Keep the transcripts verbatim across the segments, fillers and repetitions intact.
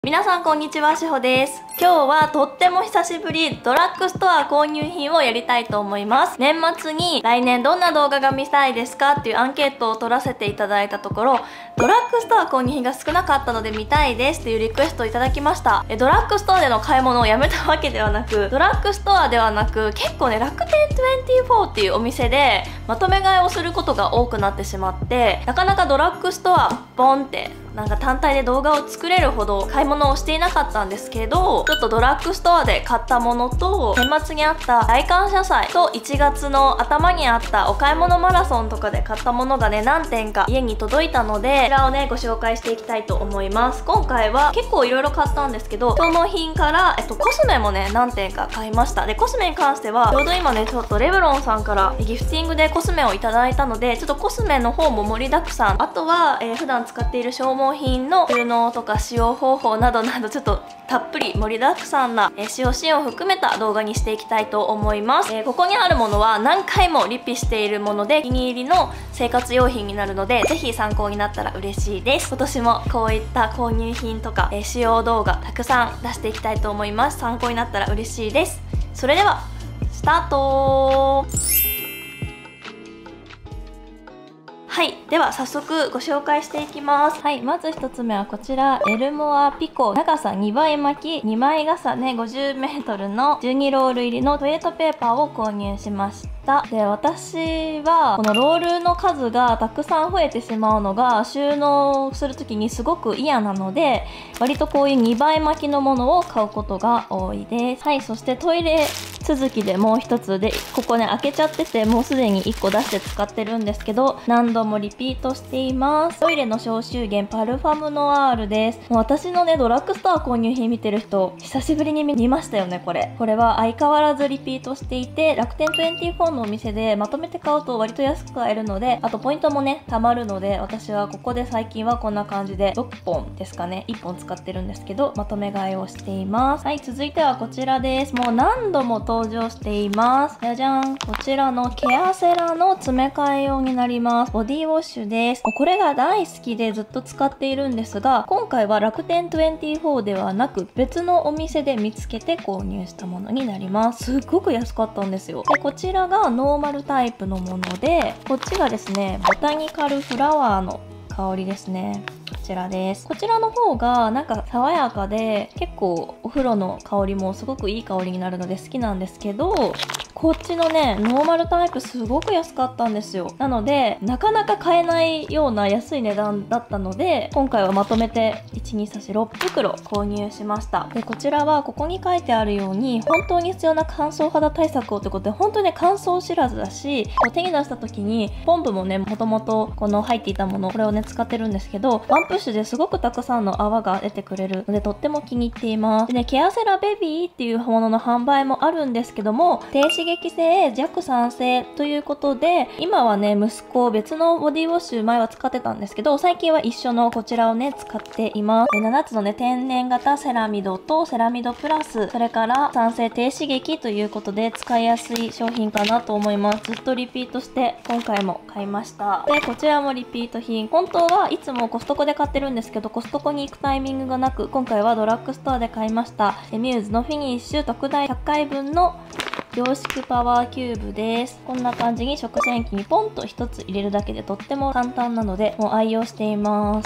皆さんこんにちは、しほです。今日はとっても久しぶりドラッグストア購入品をやりたいと思います。年末に来年どんな動画が見たいですかっていうアンケートを取らせていただいたところ、ドラッグストア購入品が少なかったので見たいですっていうリクエストをいただきました。えドラッグストアでの買い物をやめたわけではなく、ドラッグストアではなく結構ね、楽天にじゅうよんっていうお店でまとめ買いをすることが多くなってしまって、なかなかドラッグストアボンってなんか単体で動画を作れるほど買い物をしていなかったんですけど、ちょっとドラッグストアで買ったものと、年末にあった大感謝祭といちがつの頭にあったお買い物マラソンとかで買ったものがね、何点か家に届いたので、こちらをねご紹介していきたいと思います。今回は結構いろいろ買ったんですけど、消耗品から、えっと、コスメもね何点か買いました。でコスメに関してはちょうど今ねちょっとレブロンさんからギフティングでコスメをいただいたので、ちょっとコスメの方も盛りだくさん、あとは、えー、普段使っている消耗品の収納とか使用方法などなど、ちょっとたっぷり盛りだくさんな、えー、使用シーンを含めた動画にしていきたいと思います。えー、ここにあるものは何回もリピしているもので、お気に入りの生活用品になるので、ぜひ参考になったら嬉しいです。今年もこういった購入品とか、えー、使用動画たくさん出していきたいと思います。参考になったら嬉しいです。それではスタート。はい、では早速ご紹介していきます。はい、まずひとつめはこちら、エルモアピコ長さにばい巻きにまい重ね ごじゅうメートル のじゅうにロール入りのトイレットペーパーを購入しました。で、私はこのロールの数がたくさん増えてしまうのが収納する時にすごく嫌なので、割とこういうにばい巻きのものを買うことが多いです。はい、そしてトイレ続きでもう一つで、ここね開けちゃってて、もうすでにいっこ出して使ってるんですけど、何度もリピートしています。トイレの消臭源パルファムノワールです。もう私のねドラッグストア購入品見てる人久しぶりに見ましたよね。これこれは相変わらずリピートしていて、楽天にじゅうよんのお店でまとめて買うと割と安く買えるので、あとポイントもね貯まるので、私はここで最近はこんな感じでろっぽんですかね、いっぽん使ってるんですけど、まとめ買いをしています。はい、続いてはこちらです。もう何度も登場しています。じゃじゃん、こちらのケアセラの詰め替え用になります。ボディウォッシュです。これが大好きでずっと使っているんですが、今回は楽天にじゅうよんではなく別のお店で見つけて購入したものになります。すっごく安かったんですよ。でこちらがノーマルタイプのもので、こっちがですねボタニカルフラワーの香りですね。こちらです。こちらの方がなんか爽やかで、結構お風呂の香りもすごくいい香りになるので好きなんですけど、こっちのねノーマルタイプすごく安かったんですよ。なのでなかなか買えないような安い値段だったので、今回はまとめていちにさしろっぷくろ購入しました。でこちらはここに書いてあるように本当に必要な乾燥肌対策をってことで、本当にね乾燥知らずだし、こう手に出した時にポンプもねもともとこの入っていたもの、これをね使ってるんですけど、ワンプッシュですごくたくさんの泡が出てくれるのでとっても気に入っています。でね、ケアセラベビーっていうものの販売もあるんですけども、低刺激性弱酸性ということで、今はね息子別のボディウォッシュ前は使ってたんですけど、最近は一緒のこちらをね使っています。ななつのね天然型セラミドとセラミドプラス、それから酸性低刺激ということで使いやすい商品かなと思います。ずっとリピートして今回も買いました。でこちらもリピート品、本当はいつもコストコで買ってるんですけど、コストコに行くタイミングがなく、今回はドラッグストアで買いました。ミューズのフィニッシュ特大ひゃっかいぶんの凝縮パワーキューブです。こんな感じに食洗機にポンとひとつ入れるだけでとっても簡単なので、もう愛用しています。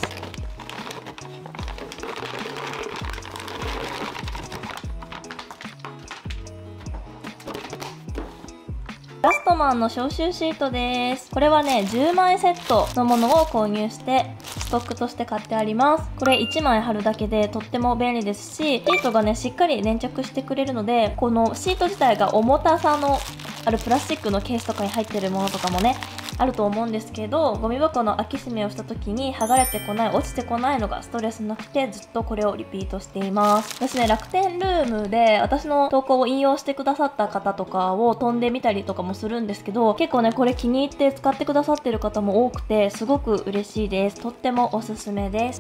ラストマンの消臭シートです。これはねじゅうまいセットのものを購入してストックとして買ってあります。これいちまい貼るだけでとっても便利ですし、シートがねしっかり粘着してくれるので、このシート自体が重たさのあるプラスチックのケースとかに入ってるものとかもねあると思うんですけど、ゴミ箱の開け閉めをした時に剥がれてこない、落ちてこないのがストレスなくて、ずっとこれをリピートしています。私ね楽天ルームで私の投稿を引用してくださった方とかを飛んでみたりとかもするんですけど、結構ねこれ気に入って使ってくださってる方も多くて、すごく嬉しいです。とってもおすすめです。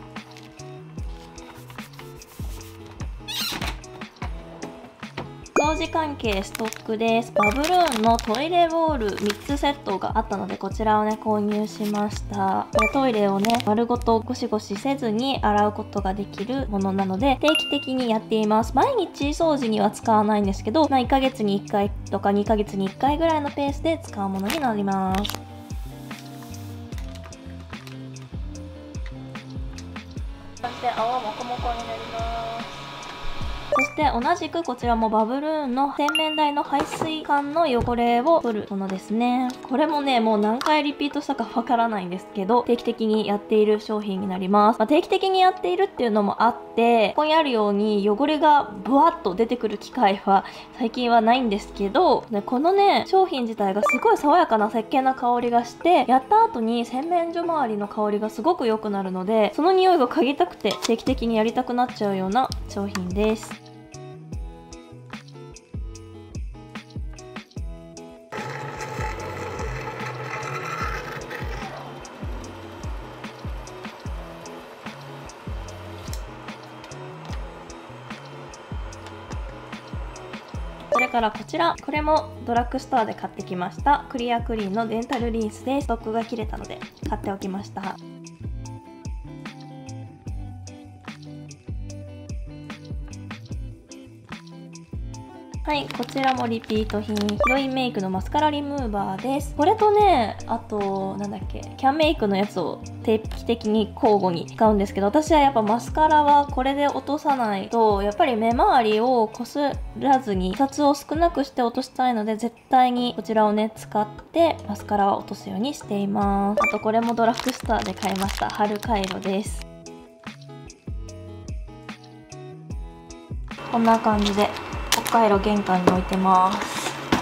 掃掃除関係ストックです。バブルーンのトイレボールみっつセットがあったので、こちらをね購入しました。これトイレをね丸ごとゴシゴシせずに洗うことができるものなので、定期的にやっています。毎日掃除には使わないんですけど、まあ、いっかげつにいっかいとかにかげつにいっかいぐらいのペースで使うものになります。そして泡もこもこになります。そして同じくこちらもバブルーンの洗面台の排水管の汚れを取るものですね。これもねもう何回リピートしたかわからないんですけど、定期的にやっている商品になります。まあ、定期的にやっているっていうのもあって、ここにあるように汚れがブワッと出てくる機会は最近はないんですけど、ね、このね商品自体がすごい爽やかな石鹸な香りがして、やった後に洗面所周りの香りがすごく良くなるので、その匂いが嗅ぎたくて定期的にやりたくなっちゃうような商品です。それからこちら、これもドラッグストアで買ってきましたクリアクリーンのデンタルリンスで、ストックが切れたので買っておきました。はい、こちらもリピート品、ヒロインメイクのマスカラリムーバーです。これとね、あとなんだっけ、キャンメイクのやつを定期的に交互に使うんですけど、私はやっぱマスカラはこれで落とさないと、やっぱり目周りをこすらずに摩擦を少なくして落としたいので、絶対にこちらをね使ってマスカラは落とすようにしています。あとこれもドラッグストアで買いました春カイロです。こんな感じで北海道玄関に置いてます。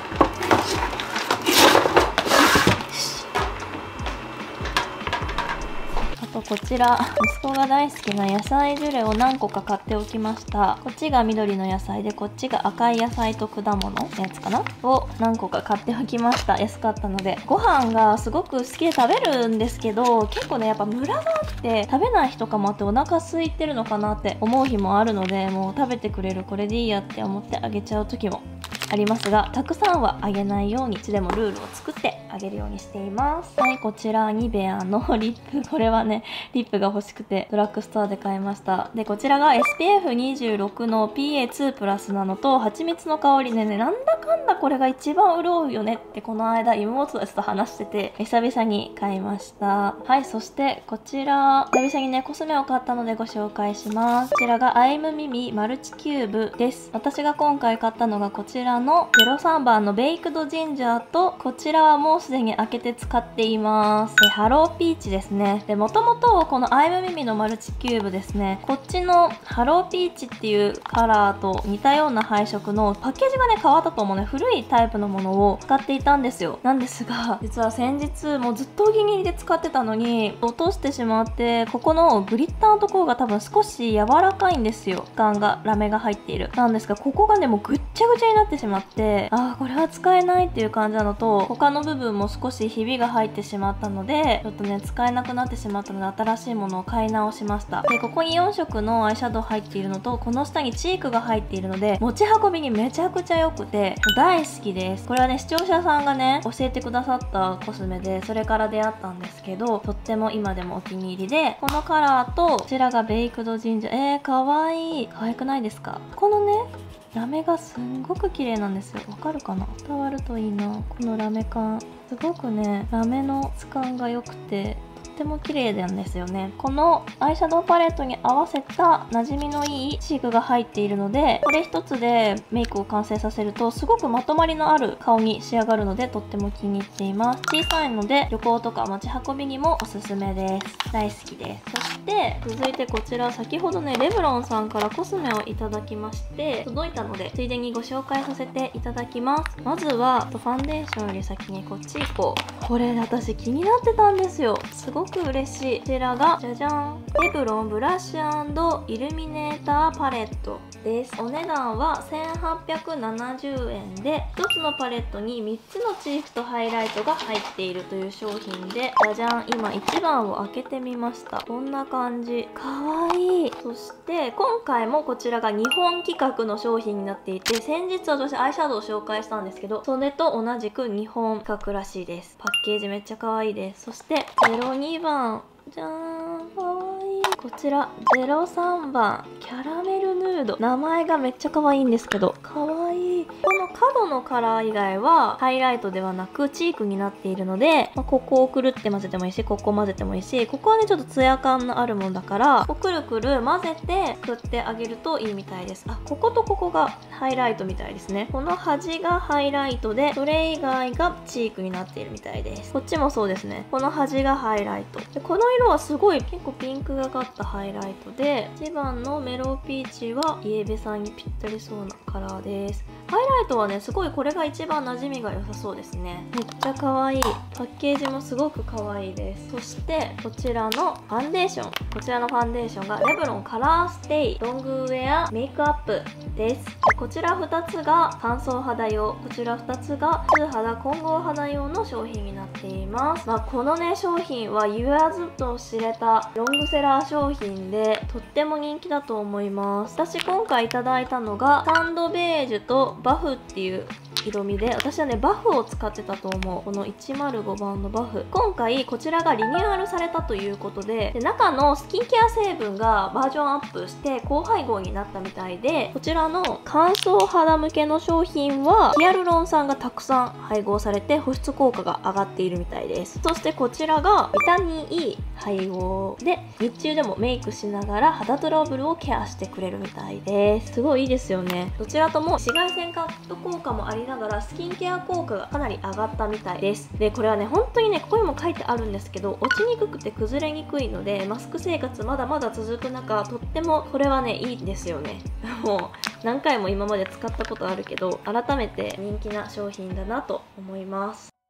あとこちら、息子が大好きな野菜ジュレを何個か買っておきました。こっちが緑の野菜で、こっちが赤い野菜と果物のやつかなを何個か買っておきました。安かったので。ご飯がすごく好きで食べるんですけど、結構ねやっぱムラがあって食べない日とかもあって、お腹空いてるのかなって思う日もあるので、もう食べてくれるこれでいいやって思ってあげちゃう時もありますが、たくさんはあげないようにいつでもルールを作ってあげるようにしています。はい、こちらニベアのリップ、これはねリップが欲しくてドラッグストアで買いました。でこちらが エスピーエフにじゅうろく の ピーエーツー プラスなのと蜂蜜の香りでね、なんだかんだこれが一番潤うよねってこの間妹たちと話してて久々に買いました。はい、そしてこちら久々にねコスメを買ったのでご紹介します。こちらがアイムミミマルチキューブです。私が今回買ったのがこちらのゼロさんばんのベイクドジンジャーと、こちらはもうすでに開けて使っています。ハローピーチですね。でもともとこのアイムミミのマルチキューブですね、こっちのハローピーチっていうカラーと似たような配色のパッケージがね変わったと思うね、古いタイプのものを使っていたんですよ。なんですが実は先日もうずっとお気に入りで使ってたのに落としてしまって、ここのグリッターのところが多分少し柔らかいんですよ。感がラメが入っているなんですが、ここがねもうぐっちゃぐちゃになってしまって、あーこれは使えないっていう感じなのと、他の部分も少しひびが入ってしまったのでちょっとね使えなくなってしまったので、新しいものを買い直しました。でここによんしょくのアイシャドウ入っているのと、この下にチークが入っているので持ち運びにめちゃくちゃ良くて大好きです。これはね視聴者さんがね教えてくださったコスメで、それから出会ったんですけど、とっても今でもお気に入りで、このカラーとこちらがベイクドジンジャー、えーかわいい、可愛くないですか？このねラメがすんごく綺麗なんですよ。わかるかな？伝わるといいな。このラメ感すごくねラメの質感が良くてとっても綺麗なんですよね。このアイシャドウパレットに合わせた馴染みのいいチークが入っているので、これ一つでメイクを完成させるとすごくまとまりのある顔に仕上がるので、とっても気に入っています。小さいので旅行とか持ち運びにもおすすめです。大好きです。そして続いてこちら、先ほどねレブロンさんからコスメをいただきまして届いたので、ついでにご紹介させていただきます。まずはファンデーションより先にこっち行こう。これ私気になってたんですよ。すごごく嬉しい。こちらがじゃじゃん、レブロンブラッシュ&イルミネーターパレットです。お値段はせんはっぴゃくななじゅうえんで、ひとつのパレットにみっつのチーフとハイライトが入っているという商品で、じゃじゃん、今いちばんを開けてみました。こんな感じ、かわいい。そして今回もこちらがにほん規格の商品になっていて、先日私アイシャドウを紹介したんですけど、それと同じくにほん規格らしいです。パッケージめっちゃ可愛いです。そしてゼロにばん、じゃーん、かわいい。こちらゼロさんばん、キャラメルヌード。名前がめっちゃ可愛いんですけど、可愛い。この角のカラー以外はハイライトではなくチークになっているので、まあ、ここをくるって混ぜてもいいし、ここ混ぜてもいいし、ここはねちょっとツヤ感のあるもんだから、こうくるくる混ぜて振ってあげるといいみたいです。あ、こことここがハイライトみたいですね。この端がハイライトで、それ以外がチークになっているみたいです。こっちもそうですね。この端がハイライトで、この色はすごい結構ピンクがかったハイライトで、いちばんのメロウピーチはイエベさんにぴったりそうなカラーです。ハイライトはねすごいこれが一番馴染みが良さそうですね。めっちゃ可愛い。パッケージもすごく可愛いです。そしてこちらのファンデーション、こちらのファンデーションがレブロンカラーステイロングウェアメイクアップです。でこちらふたつが乾燥肌用、こちらふたつが普通肌混合肌用の商品になっています。まあ、このね商品は言わずと知れたロングセラー商品で、とっても人気だと思います。私今回いただいたのがサンドベージュとバフっていう色味で、私はねバフを使ってたと思う。このいちまるごばんのバフ、今回こちらがリニューアルされたということで、で中のスキンケア成分がバージョンアップして高配合になったみたいで、こちらの乾燥肌向けの商品はヒアルロン酸がたくさん配合されて保湿効果が上がっているみたいです。そしてこちらがビタミン E 配合で、日中でもメイクしながら肌トラブルをケアしてくれるみたいです。すごいいいですよね。どちらとも紫外線カット効果もありながらスキンケア効果がかなり上がったみたいです。でこれはね本当にねここにも書いてあるんですけど、落ちにくくて崩れにくいので、マスク生活まだまだ続く中、とってもこれはねいいんですよね。もう何回も今まで使ったことあるけど、改めて人気な商品だなと思います。